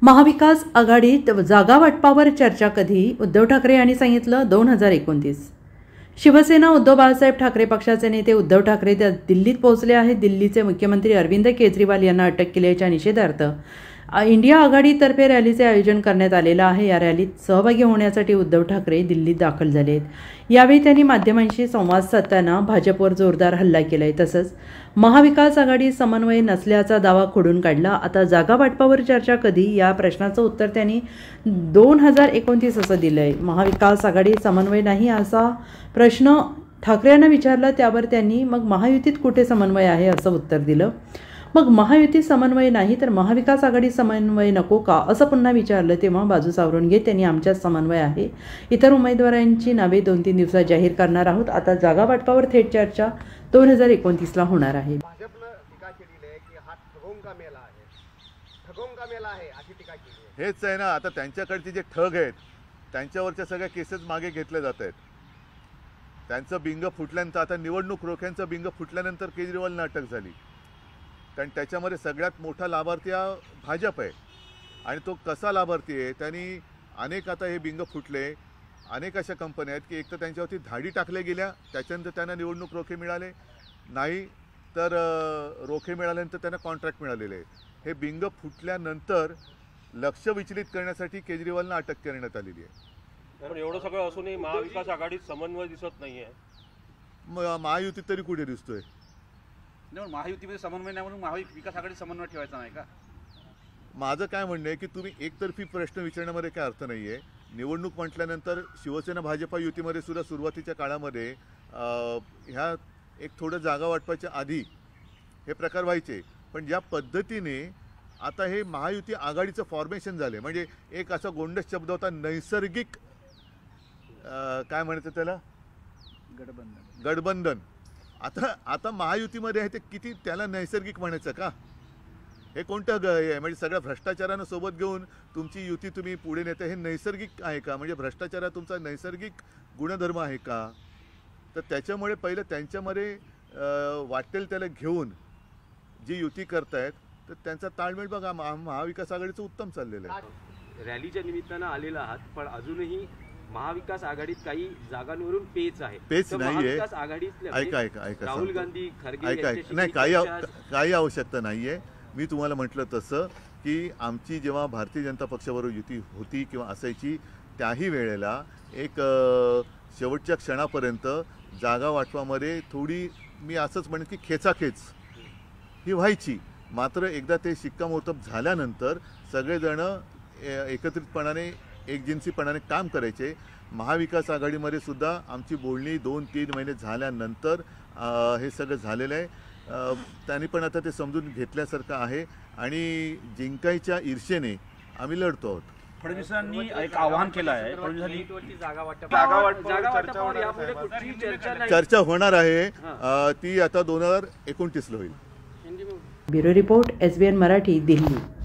महाविकास आघाडीत जागा वाटपावर चर्चा कधी? उद्धव ठाकरे यांनी सांगितलं 2029. शिवसेना उद्धव बाळासाहेब ठाकरे पक्षाचे नेते उद्धव ठाकरे दिल्लीत पोहोचले आहेत. दिल्लीचे मुख्यमंत्री अरविंद केजरीवाल यांना अटक केल्याच्या निषेधार्थ इंडिया आघाडीतर्फे रॅलीचे आयोजन करण्यात आलेलं आहे. या रॅलीत सहभागी होण्यासाठी उद्धव ठाकरे दिल्लीत दाखल झाले आहेत. यावेळी त्यांनी माध्यमांशी संवाद साधताना भाजपवर जोरदार हल्ला केलाय. तसंच महाविकास आघाडी समन्वय नसल्याचा दावा खोडून काढला. आता जागा वाटपावर चर्चा कधी या प्रश्नाचं उत्तर त्यांनी 2029 असं दिलंय. महाविकास आघाडी समन्वय नाही असा प्रश्न ठाकरे यांना विचारला. त्यावर त्यांनी मग महायुतीत कुठे समन्वय आहे असं उत्तर दिलं. मग महायुती समन्वय नाही तर महाविकास आघाडी समन्वय नको का असं पुन्हा विचारलं. तेव्हा बाजू सावरून घेत त्यांनी आमच्यात समन्वय आहे. इतर उमेदवारांची नावे 2-3 दिवसात जाहीर करणार आहोत. आता जागा वाटपावर थेट चर्चा 2029ला होणार आहे. भाजपनं टीका केलेली आहे की हा ठगोंगा मेला आहे अशी टीका केली आहे. हेच आहे ना, आता त्यांच्याकडचे जे ठग आहेत त्यांच्यावरच्या सगळ्या केसेस मागे घेतले जात आहेत. त्यांचं बिंग फुटल्यानंतर आता निवडणूक रोख्यांचं बिंग फुटल्यानंतर केजरीवालना अटक झाली. कारण त्याच्यामध्ये सगळ्यात मोठा लाभार्थी हा भाजप आहे आणि तो कसा लाभार्थी आहे. त्यांनी अनेक आता हे बिंग फुटले. अनेक अशा कंपन्या आहेत की एक तर त्यांच्यावरती धाडी टाकल्या गेल्या, त्याच्यानंतर त्यांना निवडणूक रोखे मिळाले नाही, तर रोखे मिळाल्यानंतर त्यांना कॉन्ट्रॅक्ट मिळालेले आहे. हे बिंग फुटल्यानंतर लक्ष विचलित करण्यासाठी केजरीवालना अटक करण्यात आलेली आहे. पण एवढं सगळं असूनही महाविकास आघाडीत समन्वय दिसत नाहीये. महायुतीत तरी कुठे दिसतोय? महायुतीमध्ये समन्वय नाही म्हणून महाविकास आघाडी समन्वय ठेवायचा नाही का? माझं काय म्हणणं आहे की तुम्ही एकतर्फी प्रश्न विचारण्यामध्ये काय अर्थ नाही आहे. निवडणूक म्हटल्यानंतर शिवसेना भाजपा युतीमध्ये सुद्धा सुरुवातीच्या काळामध्ये ह्या एक थोडं जागा वाटपाच्या आधी हे प्रकार व्हायचे. पण ज्या पद्धतीने आता हे महायुती आघाडीचं फॉर्मेशन झाले, म्हणजे एक असा गोंडस शब्द होता नैसर्गिक, काय म्हणायचं त्याला, गठबंधन. आता महायुतीमध्ये आहे ते किती त्याला नैसर्गिक म्हणायचं का? हे कोणतं आहे? म्हणजे सगळ्या भ्रष्टाचारानं सोबत घेऊन तुमची युती तुम्ही पुढे नेते, हे नैसर्गिक आहे का? म्हणजे भ्रष्टाचार तुमचा नैसर्गिक गुणधर्म आहे का? तर त्याच्यामुळे पहिलं त्यांच्यामध्ये वाटेल त्याला घेऊन जी युती करतायत तर त्यांचा ताळमेळ बघा. महाविकास आघाडीचं उत्तम चाललेलं आहे. रॅलीच्या निमित्तानं आलेला आहात, पण अजूनही महाविकास आघाडीत काही जागांवरून पेच आहे. पेच नाहीये. ऐका राहुल गांधी, खरगे नाही, काही आवश्यकता नाहीये. मी तुम्हाला म्हटलं तसं की आमची जेव्हा भारतीय जनता पक्षाबरोबर युती होती किंवा असायची त्याही वेळेला एक शेवटच्या क्षणापर्यंत जागा वाटपामध्ये थोडी, मी असंच म्हणेन की खेचाखेच ही व्हायची. मात्र एकदा ते शिक्कामोर्तब झाल्यानंतर सगळेजण एकत्रितपणाने एकजिन्सीपणाने काम करायचे. महाविकास आघाडीमध्ये सुद्धा आमची बोलणी 2-3 महिने झाल्यानंतर हे सगळं झालेलं आहे. त्यांनी पण आता ते समजून घेतल्यासारखं आहे आणि जिंकायच्या ईर्षेने आम्ही लढतो आहोत. फडणवीसांनी एक आवाहन केलं आहे. चर्चा होणार आहे, ती आता 2029ला होईल. Bureau report, SBN Marathi, Delhi.